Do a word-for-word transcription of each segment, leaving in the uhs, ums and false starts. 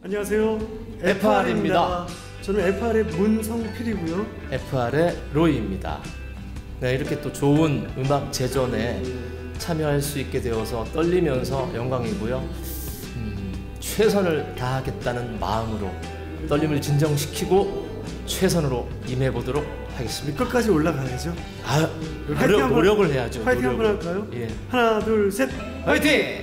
안녕하세요. 에프알입니다. 저는 에프알의 문성필이고요. 에프알의 로이입니다. 네, 이렇게 또 좋은 음악 제전에 참여할 수 있게 되어서 떨리면서 영광이고요. 음, 최선을 다하겠다는 마음으로 떨림을 진정시키고 최선으로 임해보도록 하겠습니다. 끝까지 올라가야죠. 아, 노력, 한번, 노력을 해야죠. 파이팅 노력을. 한번 할까요? 예. 하나, 둘, 셋. 파이팅!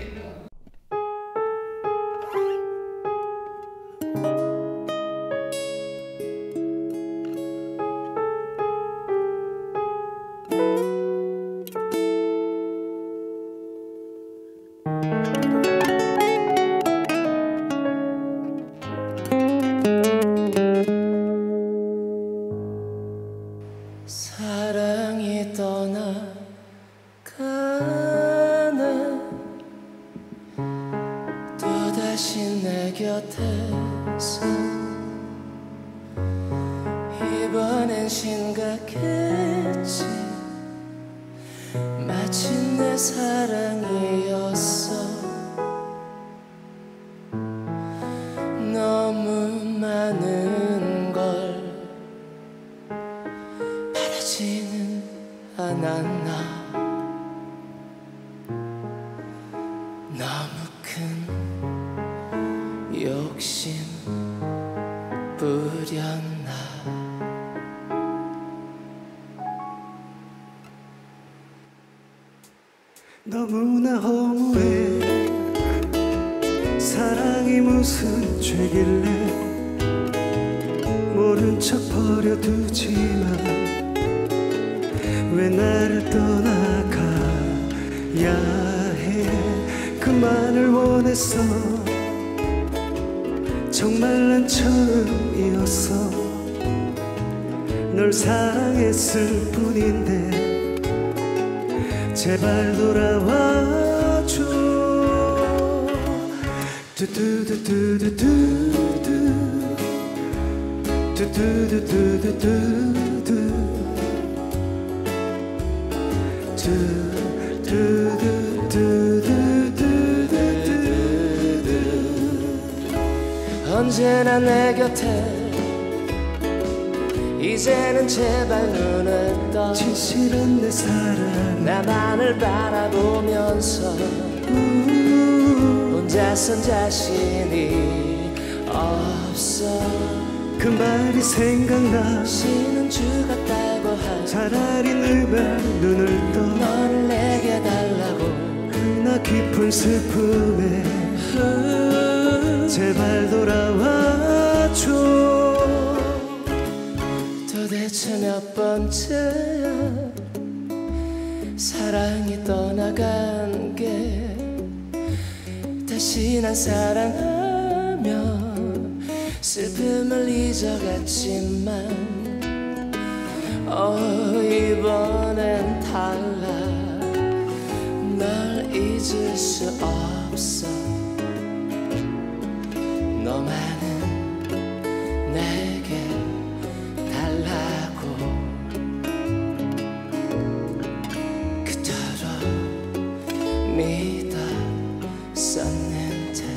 사랑이 떠나가네 또다시 내 곁에서 이번엔 심각했지 마치 내 사랑이었어 너무 많은 걸 바라지는 않았나 너무 큰 욕심 부렸나 너무나 허무해. 사랑이 무슨 죄길래 모른 척 버려두지만 왜 나를 떠나가야 해. 그만을 원했어. 정말 난 처음이었어. 널 사랑했을 뿐인데 제발 돌아와줘. 두두두두두두 두두두두두두 언제나 내 곁에 이제는 제발 눈을 떠 진실한 내 사랑 나만을 바라보면서 혼자선 자신이 없어 그 말이 생각나. 쉬는 주 같다고 할 차라리 너만 눈을 떠 너를 내게 달라고 나 깊은 슬픔에 제발 돌아와줘. 도대체 몇 번째야 사랑이 떠나간 게 다시 난 사랑하며 슬픔을 잊어갔지만 어 이번엔 달라 널 잊을 수 없어 너만은 내게 달라고 그토록 믿었었는데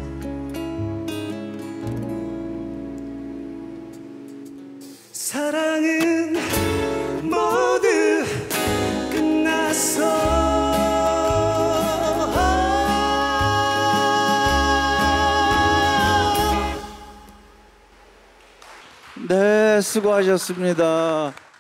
사랑은 모두 끝났어. 네, 수고하셨습니다.